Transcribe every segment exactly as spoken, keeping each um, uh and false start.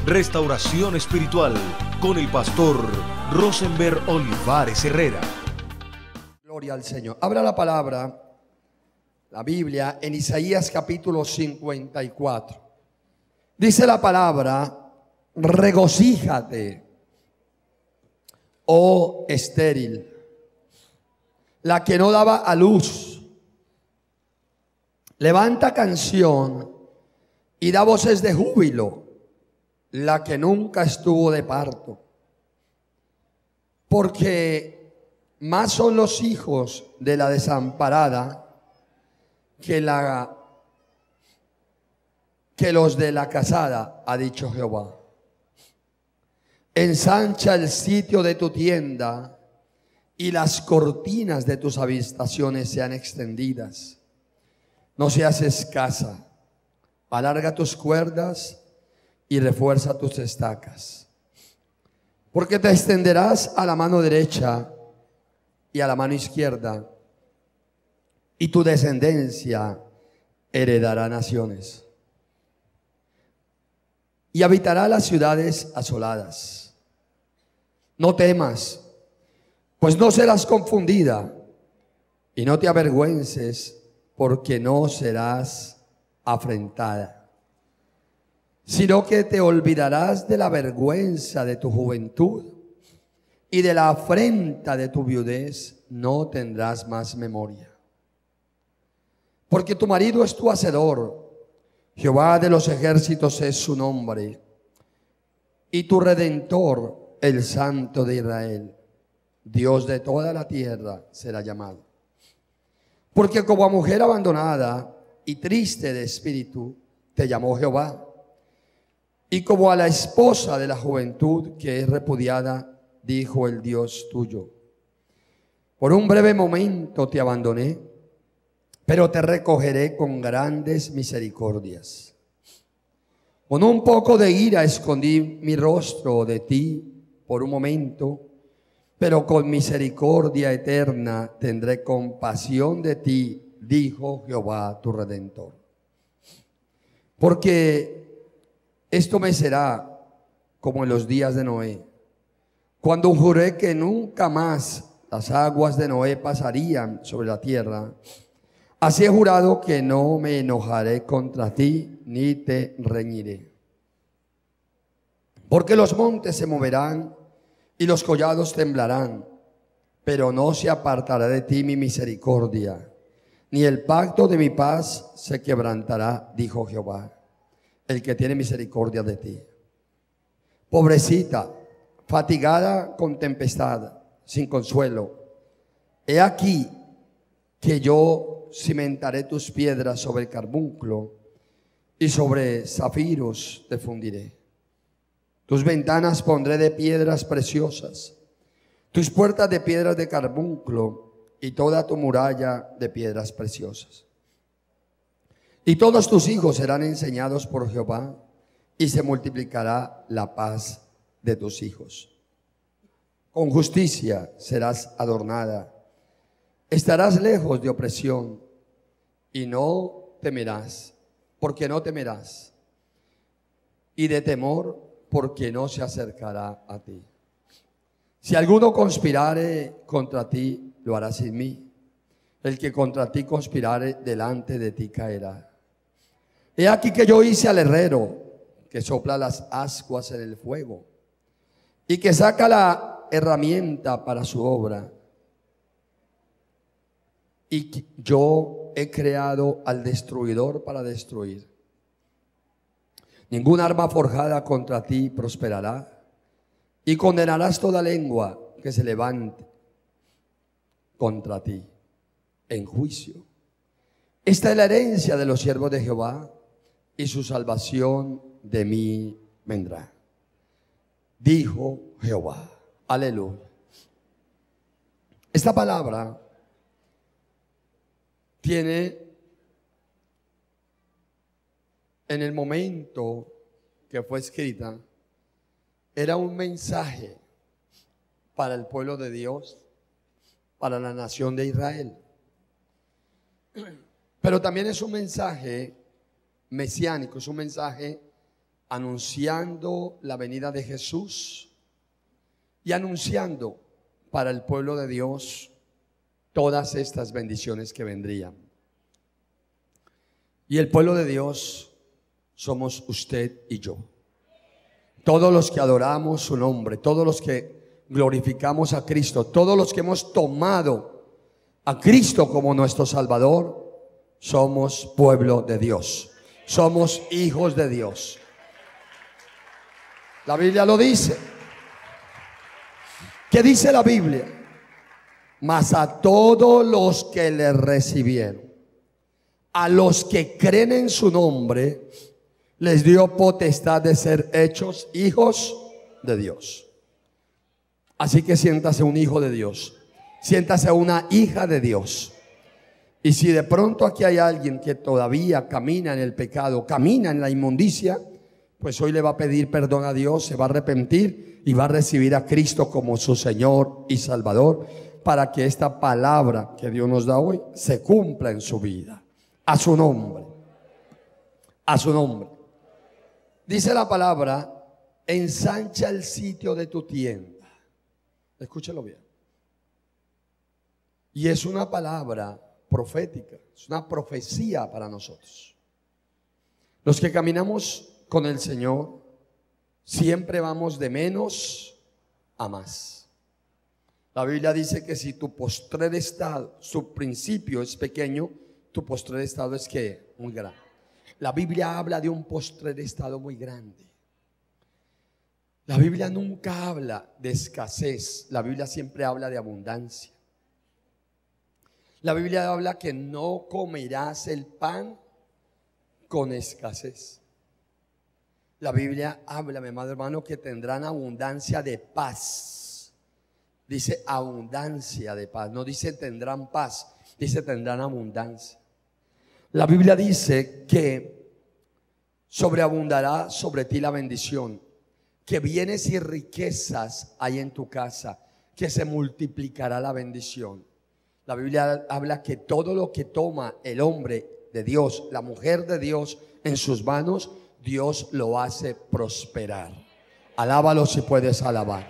Restauración Espiritual con el pastor Rosenberg Olivares Herrera. Gloria al Señor. Abra la palabra, la Biblia, en Isaías capítulo cincuenta y cuatro. Dice la palabra: regocíjate, oh estéril, la que no daba a luz. Levanta canción y da voces de júbilo, la que nunca estuvo de parto. Porque más son los hijos de la desamparada que, la, que los de la casada, ha dicho Jehová. Ensancha el sitio de tu tienda y las cortinas de tus habitaciones sean extendidas. No seas escasa. Alarga tus cuerdas y refuerza tus estacas. Porque te extenderás a la mano derecha y a la mano izquierda, y tu descendencia heredará naciones y habitará las ciudades asoladas. No temas, pues no serás confundida, y no te avergüences, porque no serás afrentada, sino que te olvidarás de la vergüenza de tu juventud, y de la afrenta de tu viudez no tendrás más memoria. Porque tu marido es tu hacedor, Jehová de los ejércitos es su nombre, y tu redentor, el Santo de Israel, Dios de toda la tierra será llamado. Porque como a mujer abandonada y triste de espíritu te llamó Jehová, y como a la esposa de la juventud que es repudiada, dijo el Dios tuyo: por un breve momento te abandoné, pero te recogeré con grandes misericordias. Con un poco de ira escondí mi rostro de ti por un momento, pero con misericordia eterna tendré compasión de ti, dijo Jehová tu Redentor. Porque esto me será como en los días de Noé, cuando juré que nunca más las aguas de Noé pasarían sobre la tierra. Así he jurado que no me enojaré contra ti, ni te reñiré. Porque los montes se moverán y los collados temblarán, pero no se apartará de ti mi misericordia, ni el pacto de mi paz se quebrantará, dijo Jehová, el que tiene misericordia de ti. Pobrecita, fatigada con tempestad, sin consuelo, he aquí que yo cimentaré tus piedras sobre el carbunclo, y sobre zafiros te fundiré. Tus ventanas pondré de piedras preciosas, tus puertas de piedras de carbunclo, y toda tu muralla de piedras preciosas. Y todos tus hijos serán enseñados por Jehová, y se multiplicará la paz de tus hijos. Con justicia serás adornada, estarás lejos de opresión, y no temerás, porque no temerás, y de temor, porque no se acercará a ti. Si alguno conspirare contra ti, lo hará sin mí. El que contra ti conspirare, delante de ti caerá. He aquí que yo hice al herrero, que sopla las ascuas en el fuego, y que saca la herramienta para su obra. Y yo he creado al destruidor para destruir. Ninguna arma forjada contra ti prosperará, y condenarás toda lengua que se levante contra ti en juicio. Esta es la herencia de los siervos de Jehová, y su salvación de mí vendrá, dijo Jehová. Aleluya. Esta palabra tiene, en el momento que fue escrita, era un mensaje para el pueblo de Dios, para la nación de Israel. Pero también es un mensaje mesiánico, es un mensaje anunciando la venida de Jesús y anunciando para el pueblo de Dios todas estas bendiciones que vendrían. Y el pueblo de Dios somos usted y yo. Todos los que adoramos su nombre, todos los que glorificamos a Cristo, todos los que hemos tomado a Cristo como nuestro Salvador, somos pueblo de Dios. Somos hijos de Dios. La Biblia lo dice. ¿Qué dice la Biblia? Mas a todos los que le recibieron, a los que creen en su nombre, les dio potestad de ser hechos hijos de Dios. Así que siéntase un hijo de Dios, siéntase una hija de Dios. Y si de pronto aquí hay alguien que todavía camina en el pecado, camina en la inmundicia, pues hoy le va a pedir perdón a Dios, se va a arrepentir y va a recibir a Cristo como su Señor y Salvador, para que esta palabra que Dios nos da hoy se cumpla en su vida. A su nombre, a su nombre. Dice la palabra: ensancha el sitio de tu tienda. Escúchalo bien. Y es una palabra profética, es una profecía para nosotros. Los que caminamos con el Señor siempre vamos de menos a más. La Biblia dice que si tu postrer estado, su principio es pequeño, tu postrer estado es que muy grande. La Biblia habla de un postrer estado muy grande. La Biblia nunca habla de escasez, la Biblia siempre habla de abundancia. La Biblia habla que no comerás el pan con escasez. La Biblia habla, mi amado hermano, que tendrán abundancia de paz. Dice abundancia de paz, no dice tendrán paz, dice tendrán abundancia. La Biblia dice que sobreabundará sobre ti la bendición, que bienes y riquezas hay en tu casa, que se multiplicará la bendición. La Biblia habla que todo lo que toma el hombre de Dios, la mujer de Dios en sus manos, Dios lo hace prosperar. Alábalo si puedes alabar.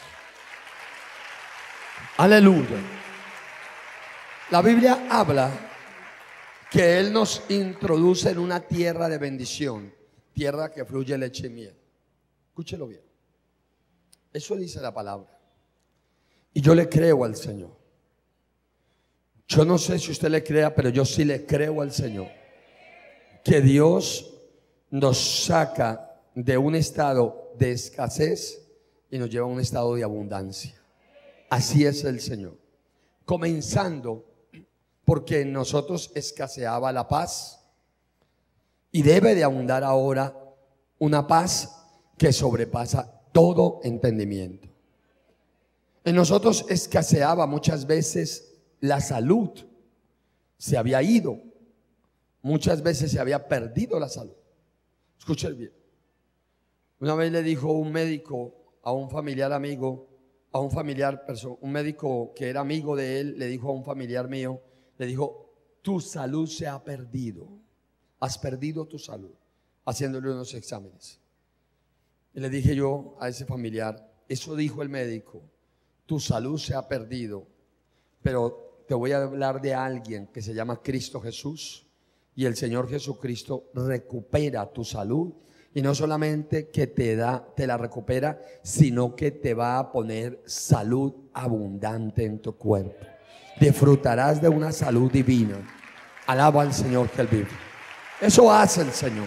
Aleluya. La Biblia habla que Él nos introduce en una tierra de bendición, tierra que fluye leche y miel. Escúchelo bien. Eso dice la palabra. Y yo le creo al Señor. Yo no sé si usted le crea, pero yo sí le creo al Señor. Que Dios nos saca de un estado de escasez y nos lleva a un estado de abundancia. Así es el Señor. Comenzando porque en nosotros escaseaba la paz y debe de abundar ahora una paz que sobrepasa todo entendimiento. En nosotros escaseaba muchas veces la salud, se había ido, muchas veces se había perdido la salud. Escuchen bien. Una vez le dijo un médico a un familiar amigo, a un familiar, un médico que era amigo de él, le dijo a un familiar mío, le dijo: tu salud se ha perdido, has perdido tu salud, haciéndole unos exámenes. Y le dije yo a ese familiar: eso dijo el médico, tu salud se ha perdido, pero te voy a hablar de alguien que se llama Cristo Jesús, y el Señor Jesucristo recupera tu salud, y no solamente que te da, te la recupera, sino que te va a poner salud abundante en tu cuerpo. Disfrutarás de una salud divina. Alaba al Señor que Él vive. Eso hace el Señor.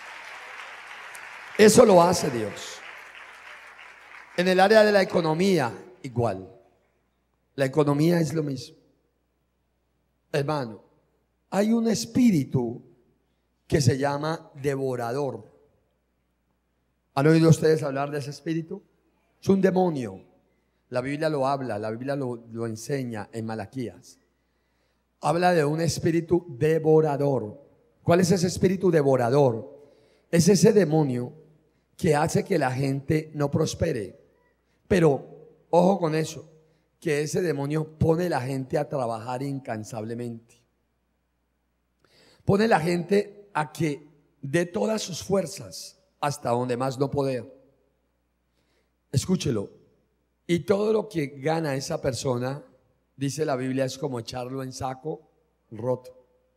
Eso lo hace Dios. En el área de la economía, igual. La economía es lo mismo. Hermano, hay un espíritu que se llama devorador. ¿Han oído ustedes hablar de ese espíritu? Es un demonio. La Biblia lo habla, la Biblia lo, lo enseña en Malaquías. Habla de un espíritu devorador. ¿Cuál es ese espíritu devorador? Es ese demonio que hace que la gente no prospere. Pero, ojo con eso, que ese demonio pone a la gente a trabajar incansablemente. Pone a la gente a que dé todas sus fuerzas hasta donde más no poder. Escúchelo. Y todo lo que gana esa persona, dice la Biblia, es como echarlo en saco roto.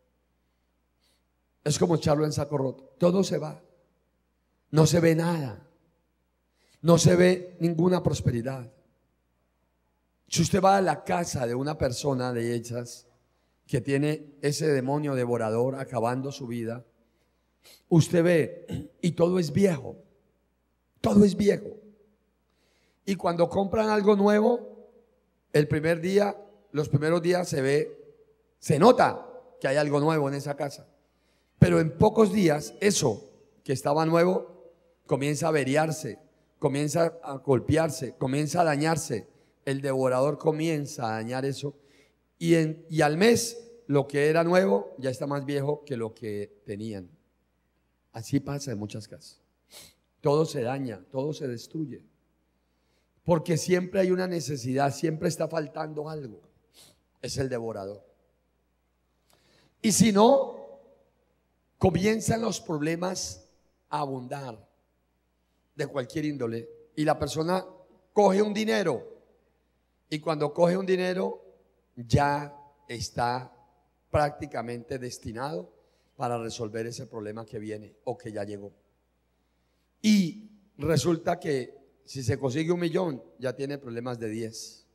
Es como echarlo en saco roto. Todo se va. No se ve nada. No se ve ninguna prosperidad. Si usted va a la casa de una persona de esas que tiene ese demonio devorador acabando su vida, usted ve y todo es viejo. Todo es viejo. Y cuando compran algo nuevo, el primer día, los primeros días se ve, se nota que hay algo nuevo en esa casa. Pero en pocos días, eso que estaba nuevo comienza a averiarse, comienza a golpearse, comienza a dañarse. El devorador comienza a dañar eso. Y, en, y al mes, lo que era nuevo ya está más viejo que lo que tenían. Así pasa en muchas casas. Todo se daña, todo se destruye. Porque siempre hay una necesidad, siempre está faltando algo. Es el devorador. Y si no, comienzan los problemas a abundar de cualquier índole. Y la persona coge un dinero. Y cuando coge un dinero, ya está prácticamente destinado para resolver ese problema que viene o que ya llegó. Y resulta que si se consigue un millón, ya tiene problemas de diez,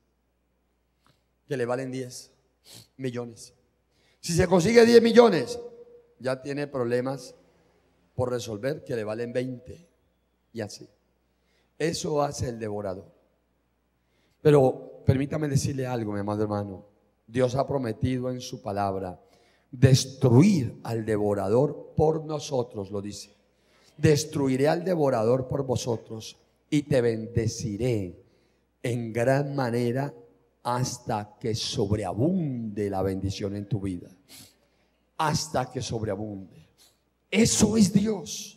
que le valen diez millones. Si se consigue diez millones, ya tiene problemas por resolver que le valen veinte. Y así. Eso hace el devorador. Pero permítame decirle algo, mi amado hermano. Dios ha prometido en su palabra destruir al devorador por nosotros, lo dice. Destruiré al devorador por vosotros y te bendeciré en gran manera hasta que sobreabunde la bendición en tu vida. Hasta que sobreabunde. Eso es Dios.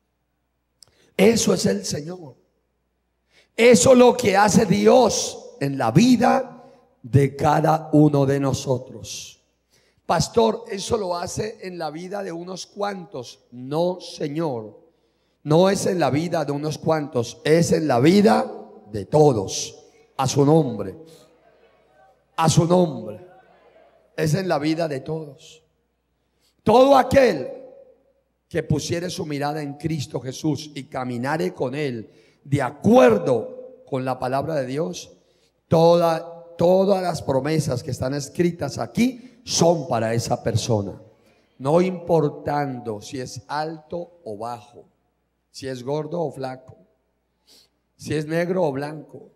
Eso es el Señor. Eso es lo que hace Dios en la vida de cada uno de nosotros. Pastor, ¿eso lo hace en la vida de unos cuantos? No, Señor. No es en la vida de unos cuantos, es en la vida de todos. A su nombre. A su nombre. Es en la vida de todos. Todo aquel que pusiere su mirada en Cristo Jesús y caminare con Él de acuerdo con la palabra de Dios, toda, todas las promesas que están escritas aquí son para esa persona. No importando si es alto o bajo, si es gordo o flaco, si es negro o blanco,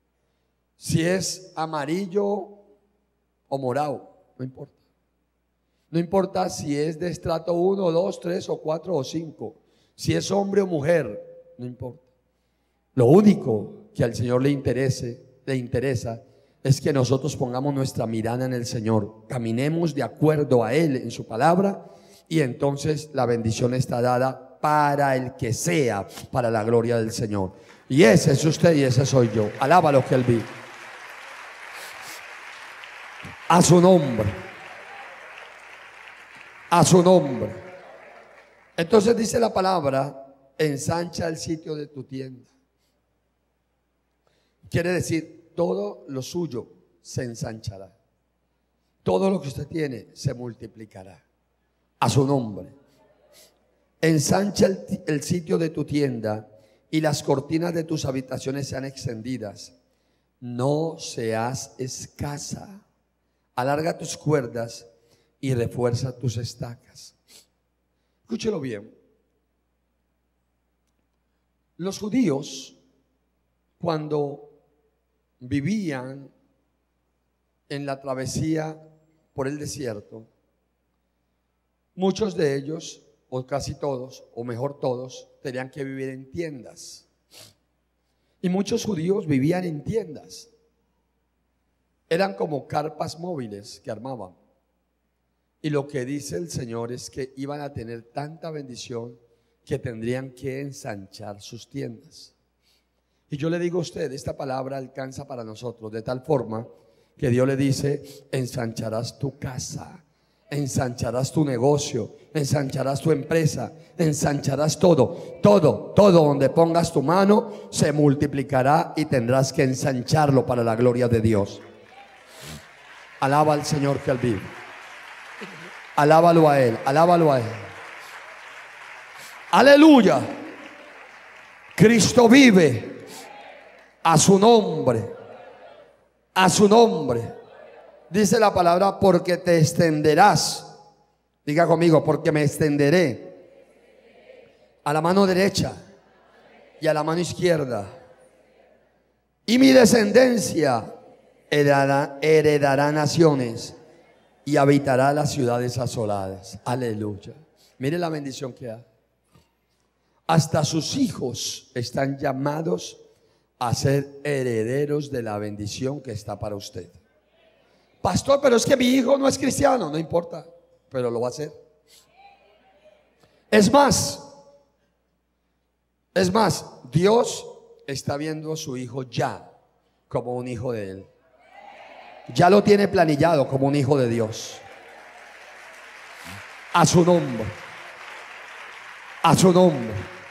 si es amarillo o morado, no importa. No importa si es de estrato uno, dos, tres o cuatro o cinco, si es hombre o mujer, no importa. Lo único que al Señor le interese, le interesa es que nosotros pongamos nuestra mirada en el Señor, caminemos de acuerdo a Él en su palabra, y entonces la bendición está dada para el que sea, para la gloria del Señor. Y ese es usted y ese soy yo. Alaba lo que Él vive. A su nombre. A su nombre. Entonces dice la palabra: ensancha el sitio de tu tienda. Quiere decir, todo lo suyo se ensanchará. Todo lo que usted tiene se multiplicará. A su nombre. Ensancha el, el sitio de tu tienda y las cortinas de tus habitaciones sean extendidas. No seas escasa. Alarga tus cuerdas y refuerza tus estacas. Escúchelo bien. Los judíos, cuando vivían en la travesía por el desierto, muchos de ellos, o casi todos, o mejor todos, tenían que vivir en tiendas. Y muchos judíos vivían en tiendas. Eran como carpas móviles que armaban. Y lo que dice el Señor es que iban a tener tanta bendición que tendrían que ensanchar sus tiendas. Y yo le digo a usted, esta palabra alcanza para nosotros de tal forma que Dios le dice: ensancharás tu casa, ensancharás tu negocio, ensancharás tu empresa, ensancharás todo, todo, todo donde pongas tu mano se multiplicará y tendrás que ensancharlo para la gloria de Dios. Alaba al Señor que Él vive. Alábalo a Él, alábalo a Él. Aleluya. Cristo vive. A su nombre. A su nombre. Dice la palabra, porque te extenderás. Diga conmigo, porque me extenderé a la mano derecha y a la mano izquierda. Y mi descendencia heredará, heredará naciones y habitará las ciudades asoladas. Aleluya. Mire la bendición que hay. Hasta sus hijos están llamados a ser herederos de la bendición que está para usted. Pastor, pero es que mi hijo no es cristiano. No importa, pero lo va a hacer. Es más, es más, Dios está viendo a su hijo ya como un hijo de Él. Ya lo tiene planillado como un hijo de Dios. A su nombre. A su nombre.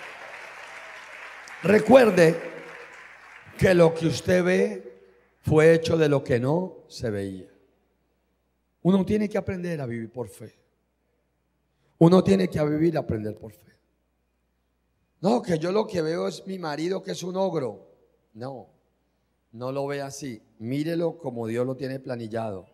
Recuerde que lo que usted ve fue hecho de lo que no se veía. Uno tiene que aprender a vivir por fe. Uno tiene que vivir y aprender por fe. No, que yo lo que veo es mi marido que es un ogro. No, no lo ve así. Mírelo como Dios lo tiene planillado.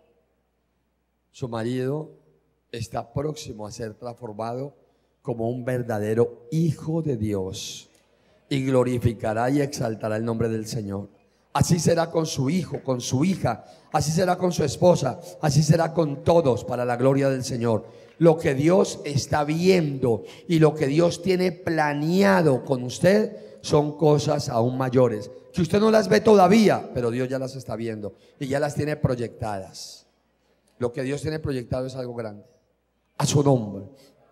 Su marido está próximo a ser transformado como un verdadero hijo de Dios y glorificará y exaltará el nombre del Señor. Así será con su hijo, con su hija, así será con su esposa, así será con todos para la gloria del Señor. Lo que Dios está viendo y lo que Dios tiene planeado con usted son cosas aún mayores, que usted no las ve todavía, pero Dios ya las está viendo y ya las tiene proyectadas. Lo que Dios tiene proyectado es algo grande. A su nombre.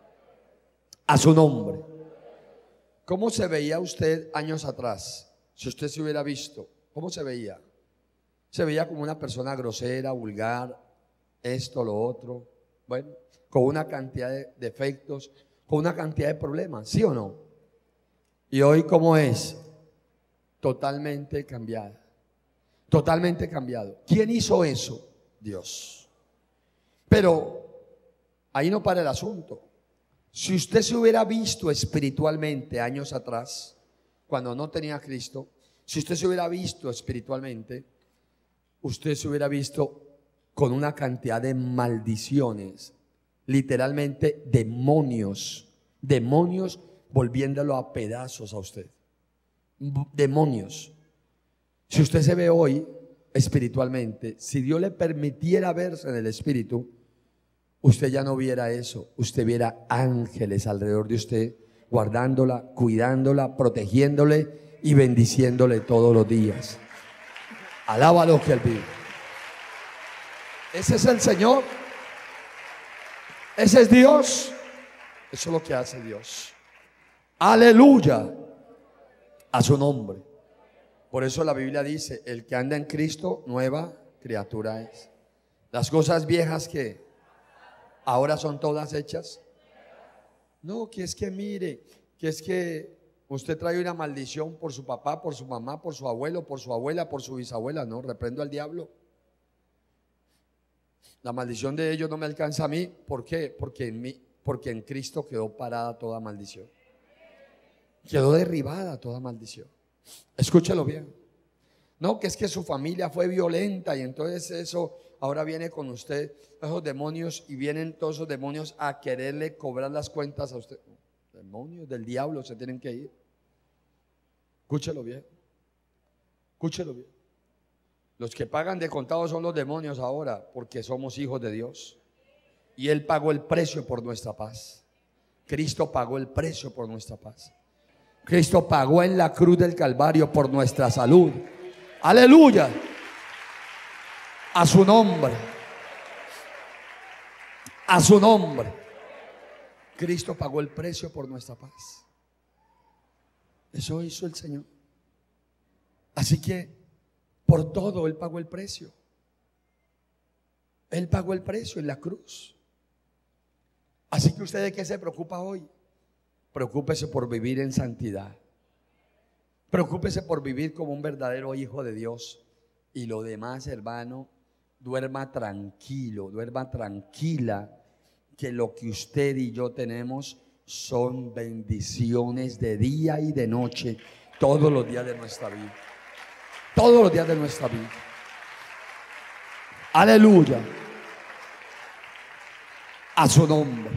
A su nombre. ¿Cómo se veía usted años atrás? Si usted se hubiera visto, ¿cómo se veía? Se veía como una persona grosera, vulgar, esto, lo otro. Bueno, con una cantidad de defectos, con una cantidad de problemas, ¿sí o no? Y hoy, ¿cómo es? Totalmente cambiada. Totalmente cambiado. ¿Quién hizo eso? Dios. Pero ahí no para el asunto. Si usted se hubiera visto espiritualmente años atrás, cuando no tenía a Cristo, si usted se hubiera visto espiritualmente, usted se hubiera visto con una cantidad de maldiciones, literalmente demonios, demonios volviéndolo a pedazos a usted. Demonios. Si usted se ve hoy espiritualmente, si Dios le permitiera verse en el espíritu, usted ya no viera eso, usted viera ángeles alrededor de usted, guardándola, cuidándola, protegiéndole y bendiciéndole todos los días. Alábalo que Él vive. Ese es el Señor. Ese es Dios. Eso es lo que hace Dios. Aleluya. A su nombre. Por eso la Biblia dice, el que anda en Cristo, nueva criatura es. Las cosas viejas que ahora son todas hechas. No, que es que mire, que es que usted trae una maldición por su papá, por su mamá, por su abuelo, por su abuela, por su bisabuela. No, reprendo al diablo. La maldición de ellos no me alcanza a mí. ¿Por qué? Porque en mí, porque en Cristo quedó parada toda maldición. Quedó derribada toda maldición. Escúchelo bien. No, que es que su familia fue violenta y entonces eso ahora viene con usted, esos demonios, y vienen todos esos demonios a quererle cobrar las cuentas a usted. Demonios del diablo se tienen que ir. Escúchelo bien. Escúchelo bien. Los que pagan de contado son los demonios ahora, porque somos hijos de Dios. Y Él pagó el precio por nuestra paz. Cristo pagó el precio por nuestra paz. Cristo pagó en la cruz del Calvario por nuestra salud. Aleluya. A su nombre. A su nombre. Cristo pagó el precio por nuestra paz. Eso hizo el Señor. Así que por todo Él pagó el precio. Él pagó el precio en la cruz. Así que usted, ¿de qué se preocupa hoy? Preocúpese por vivir en santidad. Preocúpese por vivir como un verdadero hijo de Dios. Y lo demás, hermano, duerma tranquilo, duerma tranquila, que lo que usted y yo tenemos son bendiciones de día y de noche, todos los días de nuestra vida. Todos los días de nuestra vida. Aleluya. A su nombre.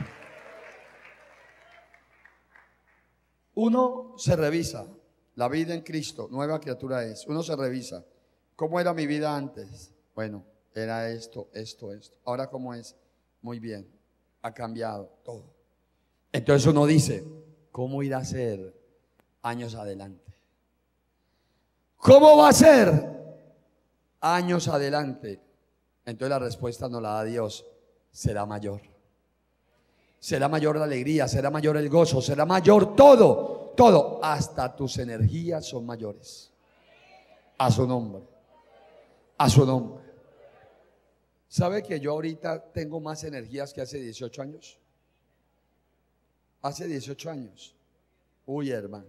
Uno se revisa la vida en Cristo, nueva criatura es. Uno se revisa. ¿Cómo era mi vida antes? Bueno, era esto, esto, esto. Ahora, ¿cómo es? Muy bien. Ha cambiado todo. Entonces uno dice, ¿cómo irá a ser años adelante? ¿Cómo va a ser años adelante? Entonces la respuesta nos la da Dios. Será mayor. Será mayor la alegría, será mayor el gozo, será mayor todo, todo. Hasta tus energías son mayores. A su nombre. A su nombre. ¿Sabe que yo ahorita tengo más energías que hace dieciocho años? Hace dieciocho años. Uy, hermano.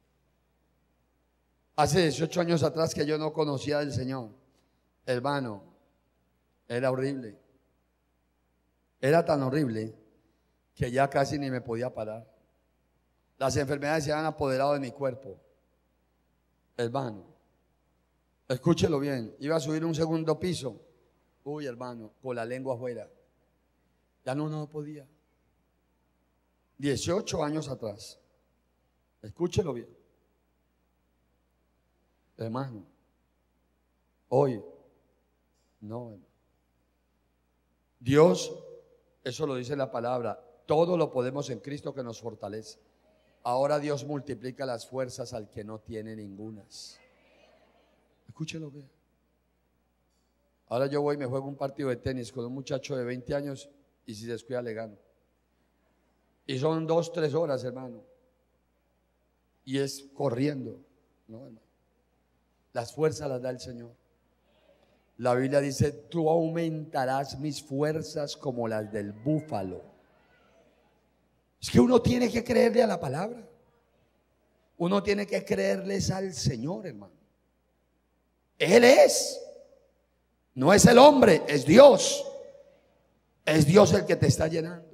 Hace dieciocho años atrás que yo no conocía del Señor. Hermano, era horrible. Era tan horrible que ya casi ni me podía parar. Las enfermedades se han apoderado de mi cuerpo. Hermano, escúchelo bien. Iba a subir un segundo piso. Uy, hermano, con la lengua afuera. Ya no, no podía. dieciocho años atrás. Escúchelo bien. Hermano, hoy, no, hermano. Dios, eso lo dice la palabra, todo lo podemos en Cristo que nos fortalece. Ahora Dios multiplica las fuerzas al que no tiene ningunas. Escúchelo bien. Ahora yo voy y me juego un partido de tenis con un muchacho de veinte años y si descuida le gano. Y son dos, tres horas, hermano. Y es corriendo, ¿no, hermano? Las fuerzas las da el Señor. La Biblia dice, tú aumentarás mis fuerzas como las del búfalo. Es que uno tiene que creerle a la palabra. Uno tiene que creerles al Señor, hermano. Él es. No es el hombre, es Dios. Es Dios el que te está llenando.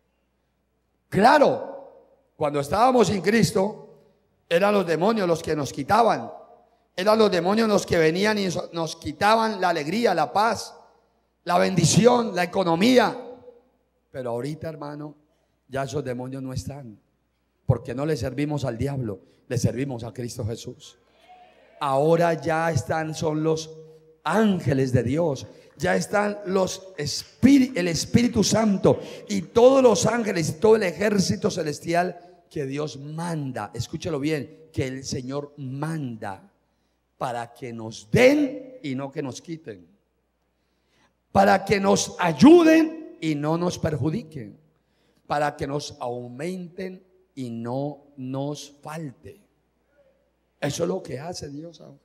Claro, cuando estábamos sin Cristo, eran los demonios los que nos quitaban. Eran los demonios los que venían y nos quitaban la alegría, la paz, la bendición, la economía. Pero ahorita, hermano, ya esos demonios no están. Porque no le servimos al diablo, le servimos a Cristo Jesús. Ahora ya están, son los ángeles de Dios. Ya están los espíritus, el Espíritu Santo y todos los ángeles y todo el ejército celestial que Dios manda. Escúchalo bien, que el Señor manda para que nos den y no que nos quiten, para que nos ayuden y no nos perjudiquen, para que nos aumenten y no nos falte. Eso es lo que hace Dios ahora.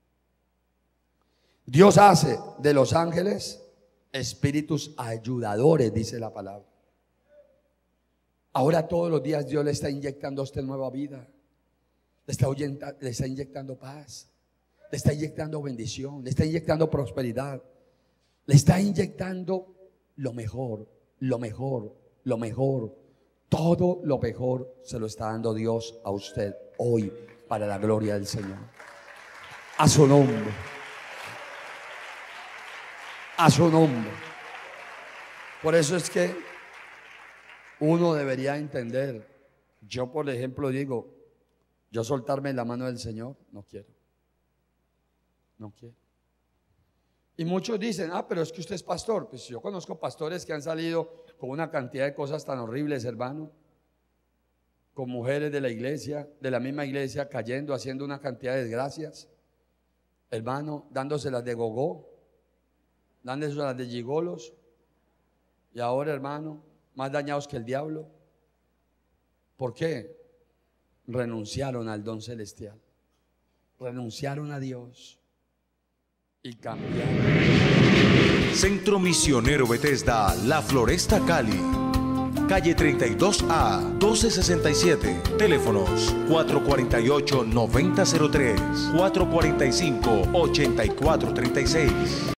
Dios hace de los ángeles espíritus ayudadores, dice la palabra. Ahora todos los días Dios le está inyectando a usted nueva vida. Le está, oyenta, le está inyectando paz. Le está inyectando bendición. Le está inyectando prosperidad. Le está inyectando lo mejor, lo mejor, lo mejor. Todo lo mejor se lo está dando Dios a usted hoy para la gloria del Señor. A su nombre. A su nombre. Por eso es que uno debería entender. Yo, por ejemplo, digo, yo soltarme en la mano del Señor, no quiero. No quiero. Y muchos dicen, ah, pero es que usted es pastor. Pues yo conozco pastores que han salido con una cantidad de cosas tan horribles, hermano. Con mujeres de la iglesia, de la misma iglesia, cayendo, haciendo una cantidad de desgracias. Hermano, dándoselas de gogó, dándoselas de gigolos. Y ahora, hermano, más dañados que el diablo. ¿Por qué? Renunciaron al don celestial. Renunciaron a Dios. Y cambiaron. Centro Misionero Bethesda, La Floresta, Cali. calle treinta y dos A, doce sesenta y siete. Teléfonos cuatro cuatro ocho, nueve cero cero tres, cuatro cuatro cinco, ocho cuatro tres seis.